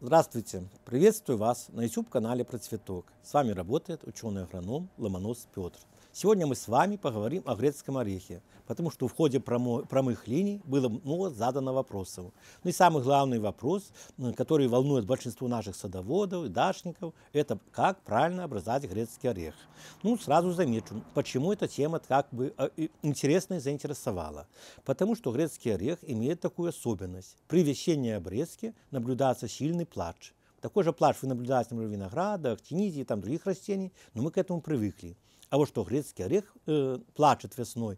Здравствуйте! Приветствую вас на YouTube-канале Про Цветок. С вами работает ученый-агроном Ломонос Петр. Сегодня мы с вами поговорим о грецком орехе, потому что в ходе прямых линий было много задано вопросов. Ну и самый главный вопрос, который волнует большинство наших садоводов и дачников, это как правильно обрезать грецкий орех. Ну, сразу замечу, почему эта тема как бы интересно и заинтересовала. Потому что грецкий орех имеет такую особенность. При весенней обрезке наблюдается сильный плач. Такой же плач вы наблюдаете, например, в виноградах, актинидии и там других растений, но мы к этому привыкли. А вот что грецкий орех плачет весной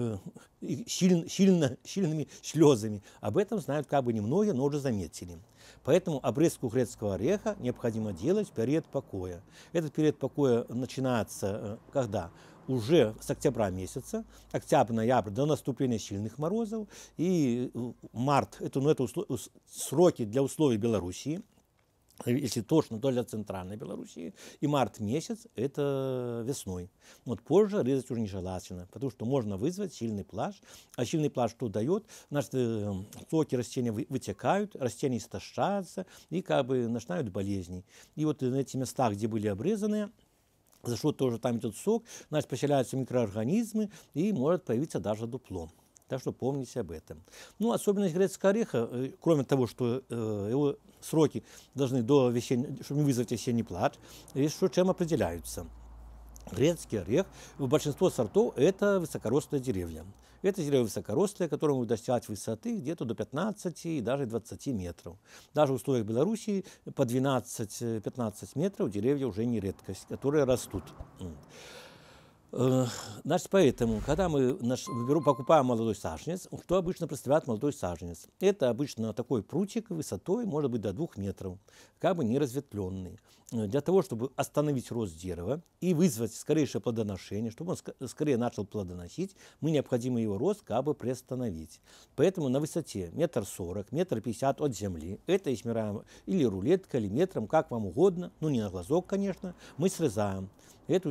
сильными слезами, об этом знают как бы немногие, но уже заметили. Поэтому обрезку грецкого ореха необходимо делать в период покоя. Этот период покоя начинается когда? Уже с октября месяца, октябрь-ноябрь, до наступления сильных морозов, и март, это сроки для условий Белоруссии, если точно, то для центральной Белоруссии, и март месяц – это весной. Вот позже резать уже нежелательно, потому что можно вызвать сильный плач, а сильный плач что дает? Значит, соки растения вытекают, растения истощаются и как бы начинают болезни. И вот на этих местах, где были обрезаны, за что тоже там идет сок, значит, поселяются микроорганизмы и может появиться даже дупло. Так что помните об этом. Ну, особенность грецкого ореха, кроме того, что его сроки должны чтобы не вызвать весенний плач, есть что, чем определяются. Грецкий орех, большинство сортов, это высокорослые деревья. Это деревья высокорослые, которые могут достигать высоты где-то до 15 и даже 20 метров. Даже в условиях Белоруссии по 12-15 метров деревья уже не редкость, которые растут. Значит, поэтому, когда мы покупаем молодой саженец, что обычно представляет молодой саженец? Это обычно такой прутик высотой, может быть, до 2 метров, как бы не разветвленный. Для того, чтобы остановить рост дерева и вызвать скорейшее плодоношение, чтобы он скорее начал плодоносить, мы необходимо его рост как бы приостановить. Поэтому на высоте 1,40 м, 1,50 м от земли, это измеряем или рулеткой, или метром, как вам угодно, ну не на глазок, конечно, мы срезаем. Эту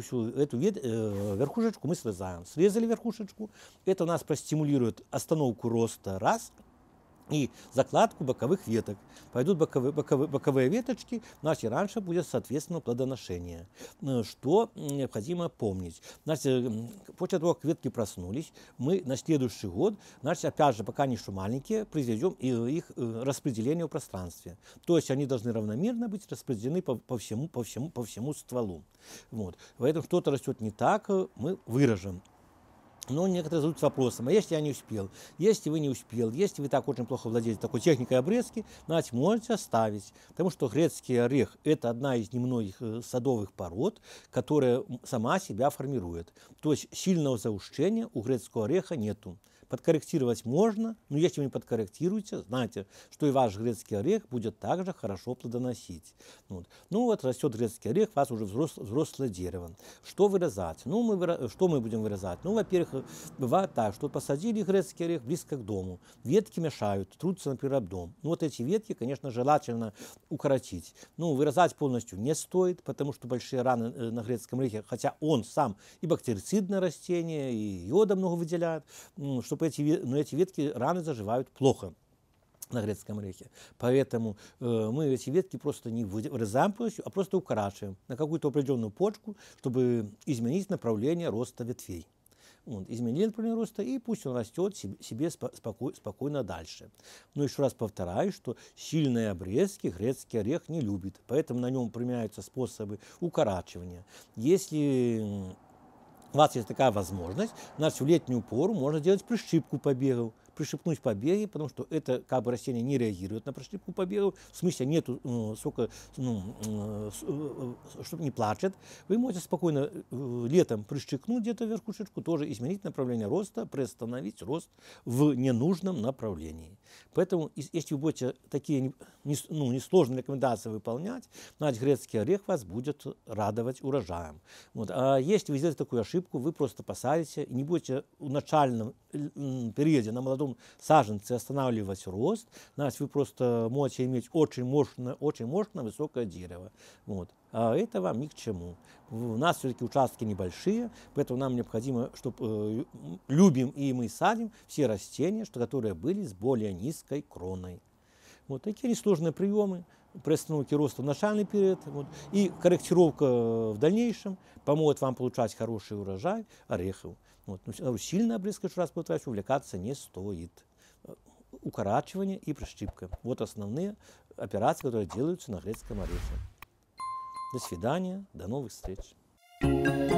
верхушечку мы срезаем. Срезали верхушечку, это у нас простимулирует остановку роста раз и закладку боковых веток. Пойдут боковые веточки, значит, раньше будет, соответственно, плодоношение. Что необходимо помнить? Значит, после того, как ветки проснулись, мы на следующий год, значит, опять же, пока они еще маленькие, произведем их распределение в пространстве. То есть они должны равномерно быть распределены по всему стволу. Вот. Поэтому что-то растет не так, мы выражем. Но некоторые задаются вопросом, а если я не успел? Если вы не успел, если вы так очень плохо владеете такой техникой обрезки, значит, можете оставить. Потому что грецкий орех – это одна из немногих садовых пород, которая сама себя формирует. То есть сильного заушения у грецкого ореха нету. Подкорректировать можно, но если вы не подкорректируете, знаете, что и ваш грецкий орех будет также хорошо плодоносить. Вот. Ну вот растет грецкий орех, у вас уже взрослое дерево. Что вырезать? Что мы будем вырезать? Ну, во-первых, бывает так, что посадили грецкий орех близко к дому, ветки мешают, трутся, например, об дом. Ну вот эти ветки, конечно, желательно укоротить. Ну, вырезать полностью не стоит, потому что большие раны на грецком орехе, хотя он сам и бактерицидное растение, и йода много выделяет, чтобы эти ветки, раны заживают плохо на грецком орехе. Поэтому мы эти ветки просто не вырезаем полностью, а просто укорачиваем на какую-то определенную почку, чтобы изменить направление роста ветвей. Вот, изменили направление роста, и пусть он растет себе спокойно дальше. Но еще раз повторяю, что сильные обрезки грецкий орех не любит, поэтому на нем применяются способы укорачивания. Если у вас есть такая возможность, значит, в летнюю пору можно делать прищипку побегов, прищипнуть побеги, потому что это как бы растение не реагирует на прищипку побегов, в смысле нету чтобы не плачет. Вы можете спокойно летом прищипнуть где-то верхушечку, тоже изменить направление роста, приостановить рост в ненужном направлении. Поэтому, если вы будете такие несложные рекомендации выполнять, значит, грецкий орех вас будет радовать урожаем. Вот. А если вы сделаете такую ошибку, вы просто посадите и не будете в начальном периоде на молодом саженце останавливать рост, значит, вы просто можете иметь очень мощное высокое дерево. Вот. А это вам ни к чему. У нас все-таки участки небольшие, поэтому нам необходимо, чтобы любим и мы садим все растения, которые были с более низкой кроной. Вот такие несложные приемы. приостановки роста в начальный период. Вот, и корректировка в дальнейшем поможет вам получать хороший урожай орехов. Вот. Но сильно обрезка, еще раз повторяюсь, увлекаться не стоит. Укорачивание и прищипка. Вот основные операции, которые делаются на грецком орехе. До свидания, до новых встреч.